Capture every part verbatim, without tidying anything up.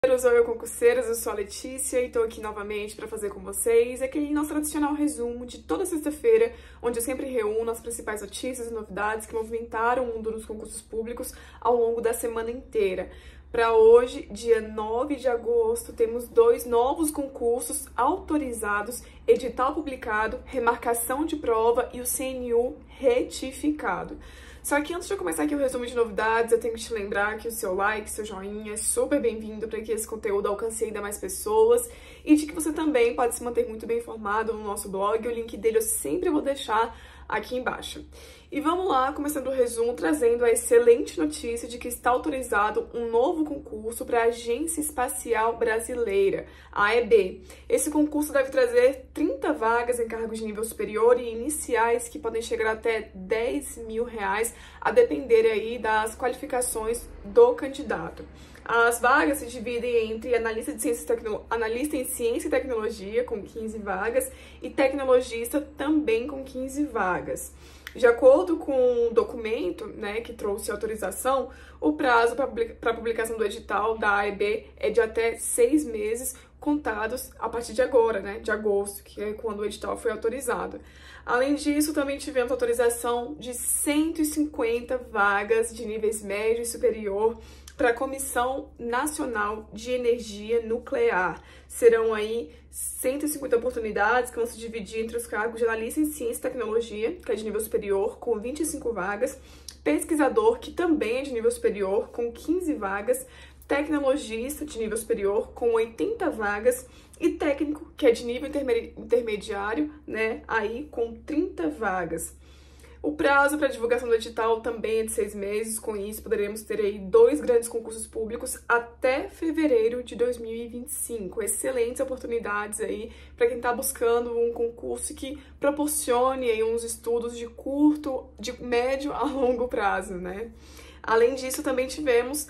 Oi, concurseiras, eu sou a Letícia e estou aqui novamente para fazer com vocês aquele nosso tradicional resumo de toda sexta-feira, onde eu sempre reúno as principais notícias e novidades que movimentaram o mundo dos concursos públicos ao longo da semana inteira. Para hoje, dia nove de agosto, temos dois novos concursos autorizados, edital publicado, remarcação de prova e o C N U retificado. Só que antes de eu começar aqui o resumo de novidades, eu tenho que te lembrar que o seu like, seu joinha é super bem-vindo para que esse conteúdo alcance ainda mais pessoas e de que você também pode se manter muito bem informado no nosso blog. O link dele eu sempre vou deixar aqui embaixo. E vamos lá, começando o resumo, trazendo a excelente notícia de que está autorizado um novo concurso para a Agência Espacial Brasileira, a A E B. Esse concurso deve trazer trinta vagas em cargos de nível superior e iniciais que podem chegar até dez mil reais, a depender aí das qualificações do candidato. As vagas se dividem entre analista, de ciência, tecno... analista em ciência e tecnologia, com quinze vagas, e tecnologista, também com quinze vagas. De acordo com o documento, né, que trouxe autorização, o prazo para publica... publicação do edital da A E B é de até seis meses, contados a partir de agora, né, de agosto, que é quando o edital foi autorizado. Além disso, também tivemos autorização de cento e cinquenta vagas de níveis médio e superior para a Comissão Nacional de Energia Nuclear. Serão aí cento e cinquenta oportunidades que vão se dividir entre os cargos de analista em ciência e tecnologia, que é de nível superior, com vinte e cinco vagas, pesquisador, que também é de nível superior, com quinze vagas, tecnologista de nível superior, com oitenta vagas, e técnico, que é de nível intermediário, né, aí com trinta vagas. O prazo para divulgação do edital também é de seis meses, com isso poderemos ter aí dois grandes concursos públicos até fevereiro de dois mil e vinte e cinco. Excelentes oportunidades aí para quem está buscando um concurso que proporcione aí uns estudos de curto, de médio a longo prazo, né? Além disso, também tivemos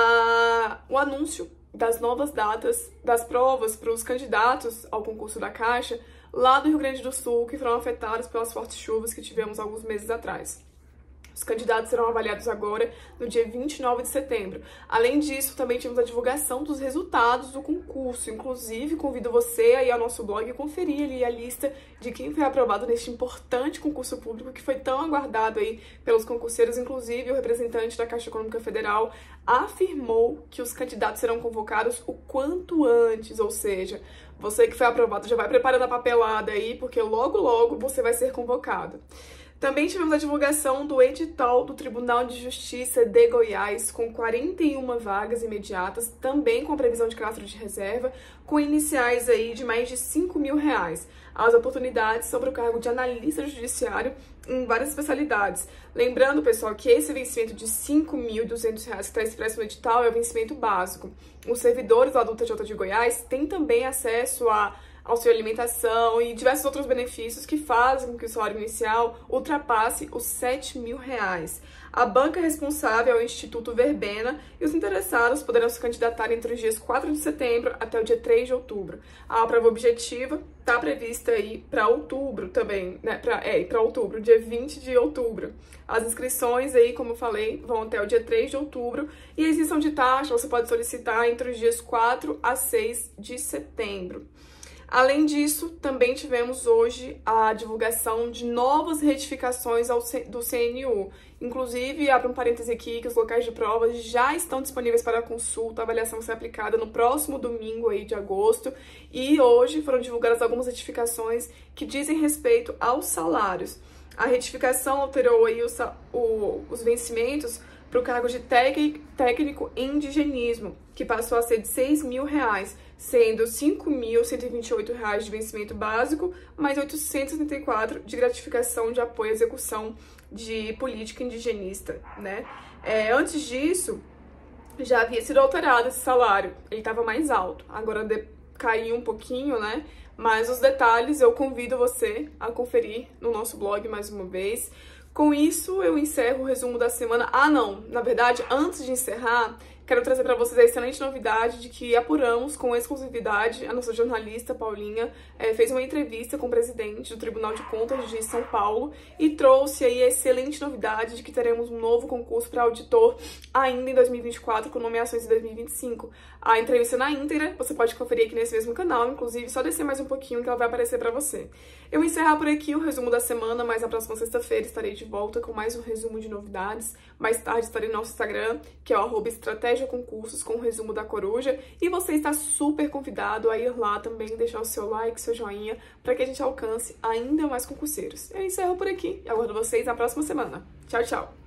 a, o anúncio das novas datas das provas para os candidatos ao concurso da Caixa lá do Rio Grande do Sul, que foram afetados pelas fortes chuvas que tivemos alguns meses atrás. Os candidatos serão avaliados agora no dia vinte e nove de setembro. Além disso, também tivemos a divulgação dos resultados do concurso. Inclusive, convido você aí ao nosso blog a conferir ali a lista de quem foi aprovado neste importante concurso público que foi tão aguardado aí pelos concurseiros. Inclusive, o representante da Caixa Econômica Federal afirmou que os candidatos serão convocados o quanto antes, ou seja, você que foi aprovado já vai preparando a papelada aí, porque logo, logo você vai ser convocado. Também tivemos a divulgação do edital do Tribunal de Justiça de Goiás, com quarenta e uma vagas imediatas, também com a previsão de cadastro de reserva, com iniciais aí de mais de cinco mil reais. As oportunidades sobre o cargo de analista judiciário em várias especialidades. Lembrando, pessoal, que esse vencimento de cinco mil e duzentos reais que está expresso no edital é o vencimento básico. Os servidores lá do T J de Goiás têm também acesso a auxílio alimentação e diversos outros benefícios que fazem com que o salário inicial ultrapasse os sete mil reais. A banca responsável é o Instituto Verbena e os interessados poderão se candidatar entre os dias quatro de setembro até o dia três de outubro. A prova objetiva está prevista aí para outubro também, né? Pra, é, para outubro, dia vinte de outubro. As inscrições aí, como eu falei, vão até o dia três de outubro e a isenção de taxa você pode solicitar entre os dias quatro a seis de setembro. Além disso, também tivemos hoje a divulgação de novas retificações ao C... do C N U. Inclusive, abro um parêntese aqui, que os locais de provas já estão disponíveis para consulta, a avaliação vai ser aplicada no próximo domingo aí de agosto. E hoje foram divulgadas algumas retificações que dizem respeito aos salários. A retificação alterou aí o, o, os vencimentos para o cargo de técnico em indigenismo, que passou a ser de seis mil reais, sendo cinco mil cento e vinte e oito reais de vencimento básico, mais oitocentos e setenta e quatro de gratificação de apoio à execução de política indigenista, né? É, antes disso, já havia sido alterado esse salário, ele estava mais alto, agora de, caiu um pouquinho, né? Mas os detalhes eu convido você a conferir no nosso blog mais uma vez. Com isso, eu encerro o resumo da semana. Ah, não! Na verdade, antes de encerrar, quero trazer para vocês a excelente novidade de que apuramos com exclusividade. A nossa jornalista, Paulinha, é, fez uma entrevista com o presidente do Tribunal de Contas de São Paulo e trouxe aí a excelente novidade de que teremos um novo concurso para auditor ainda em dois mil e vinte e quatro, com nomeações em dois mil e vinte e cinco. A entrevista na íntegra você pode conferir aqui nesse mesmo canal, inclusive só descer mais um pouquinho que ela vai aparecer pra você. Eu vou encerrar por aqui o resumo da semana, mas na próxima sexta-feira estarei de volta com mais um resumo de novidades. Mais tarde estarei no nosso Instagram, que é o arroba Estratégia Concursos, com o resumo da Coruja. E você está super convidado a ir lá também, deixar o seu like, seu joinha, para que a gente alcance ainda mais concurseiros. Eu encerro por aqui e aguardo vocês na próxima semana. Tchau, tchau!